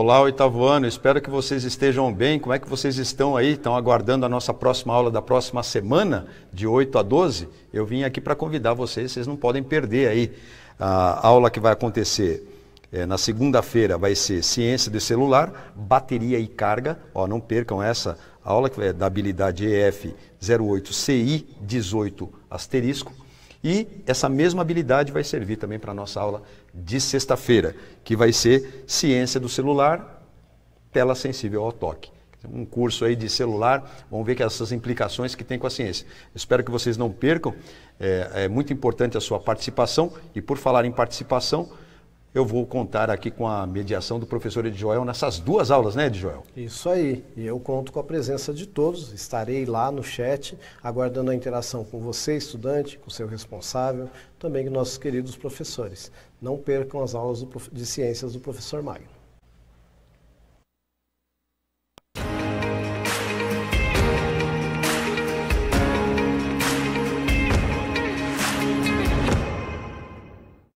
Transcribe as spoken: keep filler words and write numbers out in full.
Olá, oitavo ano, espero que vocês estejam bem. Como é que vocês estão aí? Estão aguardando a nossa próxima aula da próxima semana, de oito a doze? Eu vim aqui para convidar vocês, vocês não podem perder aí. A aula que vai acontecer é, na segunda-feira vai ser Ciência do Celular, Bateria e Carga. Ó, não percam essa aula, que é da habilidade E F zero oito C I dezoito asterisco. E essa mesma habilidade vai servir também para a nossa aula de sexta-feira, que vai ser Ciência do Celular, Tela Sensível ao Toque. Um curso aí de celular, vamos ver que essas implicações que tem com a ciência. Espero que vocês não percam, é, é muito importante a sua participação, e por falar em participação, eu vou contar aqui com a mediação do professor Edjoel nessas duas aulas, né, Edjoel? Isso aí, e eu conto com a presença de todos, estarei lá no chat, aguardando a interação com você, estudante, com o seu responsável, também com nossos queridos professores. Não percam as aulas do, de ciências do professor Magno.